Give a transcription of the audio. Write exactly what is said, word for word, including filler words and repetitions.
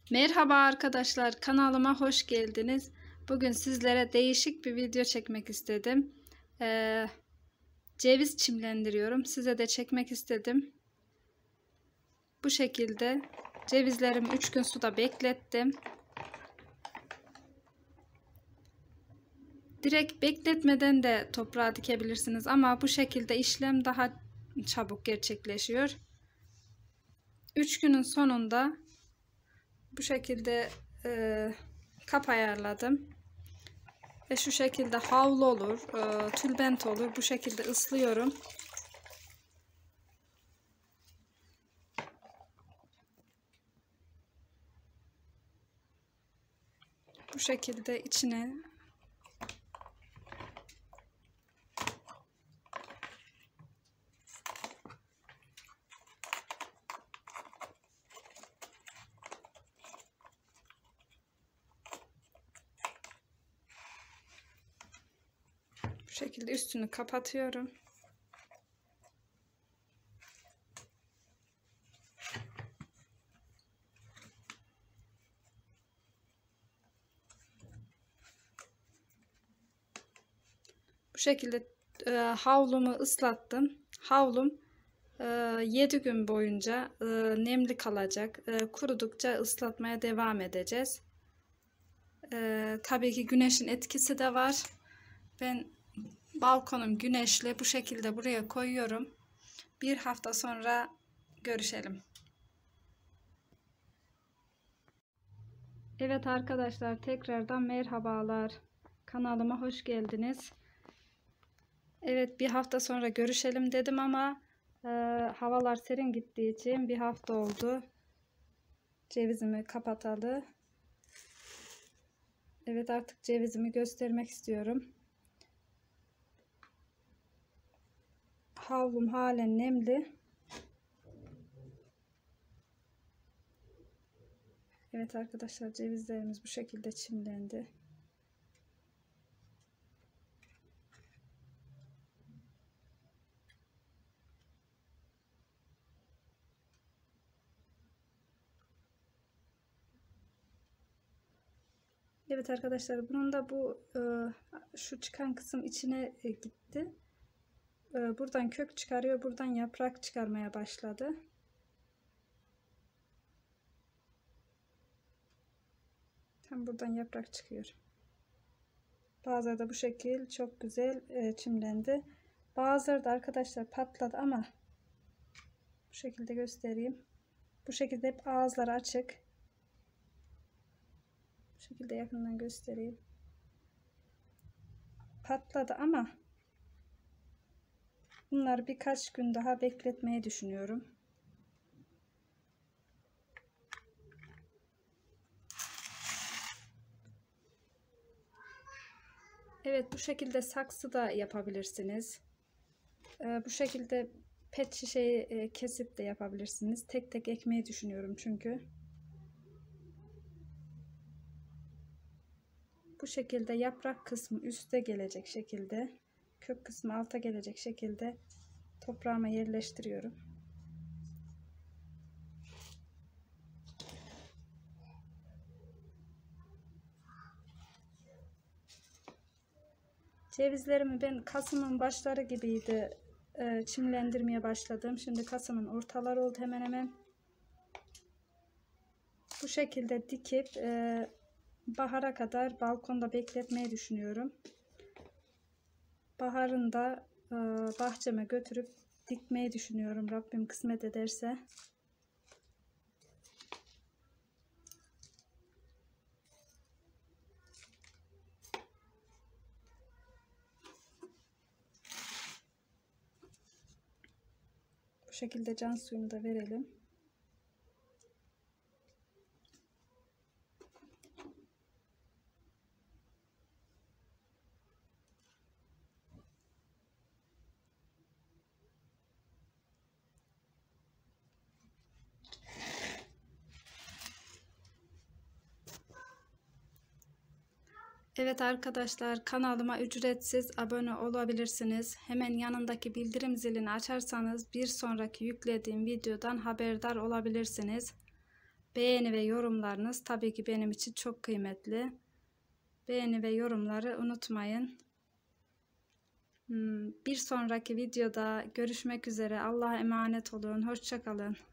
Merhaba arkadaşlar, kanalıma hoş geldiniz. Bugün sizlere değişik bir video çekmek istedim. Ee, ceviz çimlendiriyorum. Size de çekmek istedim. Bu şekilde cevizlerimi üç gün suda beklettim. Direkt bekletmeden de toprağa dikebilirsiniz ama bu şekilde işlem daha çabuk gerçekleşiyor. üç günün sonunda bu şekilde e, kap ayarladım. Ve şu şekilde havlu olur, e, tülbent olur. Bu şekilde ıslıyorum. Bu şekilde içine bu şekilde üstünü kapatıyorum. Bu şekilde e, havlumu ıslattım. Havlum e, yedi gün boyunca e, nemli kalacak. E, kurudukça ıslatmaya devam edeceğiz. E, tabii ki güneşin etkisi de var. Ben balkonum güneşli. Bu şekilde buraya koyuyorum. Bir hafta sonra görüşelim. Evet arkadaşlar, tekrardan merhabalar. Kanalıma hoş geldiniz. Evet, bir hafta sonra görüşelim dedim ama e, havalar serin gittiği için bir hafta oldu. Cevizimi kapatalı. Evet, artık cevizimi göstermek istiyorum. Havlum halen nemli. Evet arkadaşlar, cevizlerimiz bu şekilde çimlendi. Evet arkadaşlar, bunun da bu e, şu çıkan kısım içine e, gitti. E, buradan kök çıkarıyor, buradan yaprak çıkarmaya başladı. Tam buradan yaprak çıkıyor. Bazıları da bu şekil çok güzel e, çimlendi. Bazıları da arkadaşlar patladı ama bu şekilde göstereyim. Bu şekilde hep ağızları açık. Bu şekilde yakından göstereyim. Patladı ama bunları birkaç gün daha bekletmeyi düşünüyorum. Evet, bu şekilde saksı da yapabilirsiniz. Ee, bu şekilde pet şişeyi e, kesip de yapabilirsiniz. Tek tek ekmeği düşünüyorum çünkü. Bu şekilde yaprak kısmı üste gelecek şekilde, kök kısmı alta gelecek şekilde toprağıma yerleştiriyorum. Cevizlerimi ben Kasım'ın başları gibiydi e, çimlendirmeye başladım. Şimdi Kasım'ın ortaları oldu hemen hemen. Bu şekilde dikip e, bahara kadar balkonda bekletmeyi düşünüyorum. Baharında e, bahçeme götürüp dikmeyi düşünüyorum, Rabbim kısmet ederse. Bu şekilde can suyunu da verelim. Evet arkadaşlar, kanalıma ücretsiz abone olabilirsiniz. Hemen yanındaki bildirim zilini açarsanız bir sonraki yüklediğim videodan haberdar olabilirsiniz. Beğeni ve yorumlarınız tabii ki benim için çok kıymetli. Beğeni ve yorumları unutmayın. Bir sonraki videoda görüşmek üzere. Allah'a emanet olun. Hoşça kalın.